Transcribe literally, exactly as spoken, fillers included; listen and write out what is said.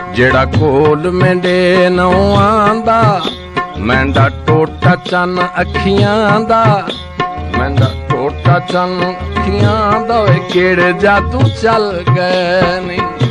जेड़ा कोल मेंढे नौ आंदा मेंढा टोटा चन अखियां दा मेंढा टोटा चन अखियां दा केड़े जादू चल गए नी।